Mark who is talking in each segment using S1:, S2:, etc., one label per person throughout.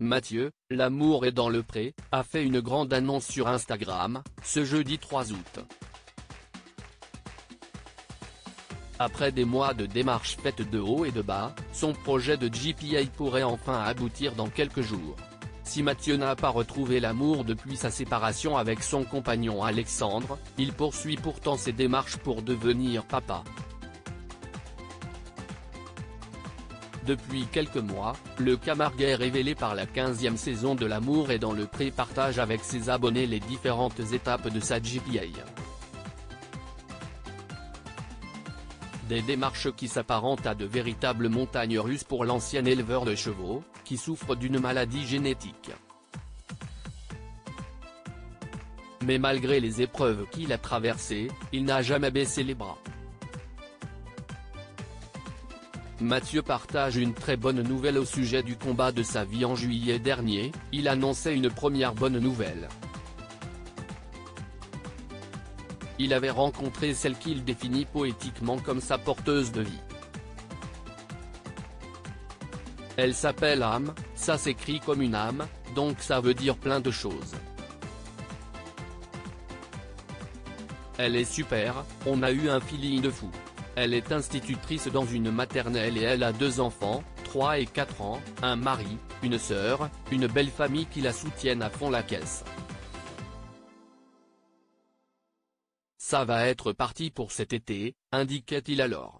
S1: Mathieu, l'amour est dans le pré, a fait une grande annonce sur Instagram, ce jeudi 3 août. Après des mois de démarches faites de haut et de bas, son projet de GPA pourrait enfin aboutir dans quelques jours. Si Mathieu n'a pas retrouvé l'amour depuis sa séparation avec son compagnon Alexandre, il poursuit pourtant ses démarches pour devenir papa. Depuis quelques mois, le Camarguais révélé par la 15e saison de L'amour est dans le pré partage avec ses abonnés les différentes étapes de sa GPA. Des démarches qui s'apparentent à de véritables montagnes russes pour l'ancien éleveur de chevaux, qui souffre d'une maladie génétique. Mais malgré les épreuves qu'il a traversées, il n'a jamais baissé les bras. Mathieu partage une très bonne nouvelle au sujet du combat de sa vie. En juillet dernier, il annonçait une première bonne nouvelle. Il avait rencontré celle qu'il définit poétiquement comme sa porteuse de vie. Elle s'appelle âme, ça s'écrit comme une âme, donc ça veut dire plein de choses. Elle est super, on a eu un feeling de fou. Elle est institutrice dans une maternelle et elle a 2 enfants, 3 et 4 ans, un mari, une sœur, une belle famille qui la soutiennent à fond la caisse. Ça va être parti pour cet été, indiquait-il alors.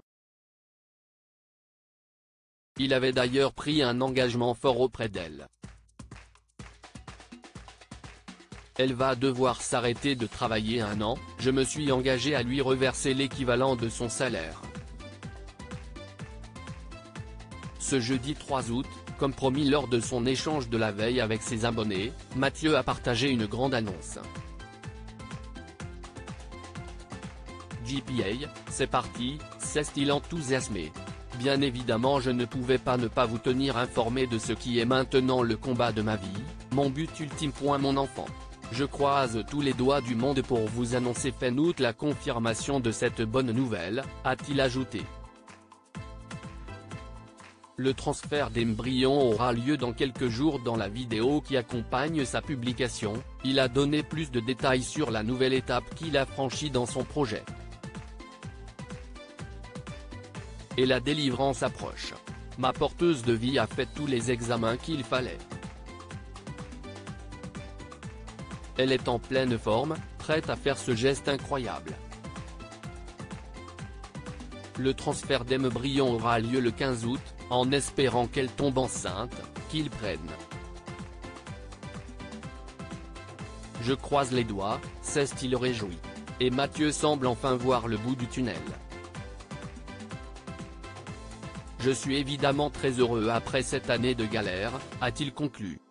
S1: Il avait d'ailleurs pris un engagement fort auprès d'elle. Elle va devoir s'arrêter de travailler 1 an, je me suis engagé à lui reverser l'équivalent de son salaire. Ce jeudi 3 août, comme promis lors de son échange de la veille avec ses abonnés, Mathieu a partagé une grande annonce. GPA, c'est parti, s'est-il enthousiasmé. Bien évidemment je ne pouvais pas ne pas vous tenir informé de ce qui est maintenant le combat de ma vie, mon but ultime. Mon enfant. Je croise tous les doigts du monde pour vous annoncer fin août la confirmation de cette bonne nouvelle, a-t-il ajouté. Le transfert d'embryon aura lieu dans quelques jours. Dans la vidéo qui accompagne sa publication, il a donné plus de détails sur la nouvelle étape qu'il a franchie dans son projet. Et la délivrance approche. Ma porteuse de vie a fait tous les examens qu'il fallait. Elle est en pleine forme, prête à faire ce geste incroyable. Le transfert d'embryon aura lieu le 15 août, en espérant qu'elle tombe enceinte, qu'il prenne. Je croise les doigts, s'est-il réjoui. Et Mathieu semble enfin voir le bout du tunnel. Je suis évidemment très heureux après cette année de galère, a-t-il conclu.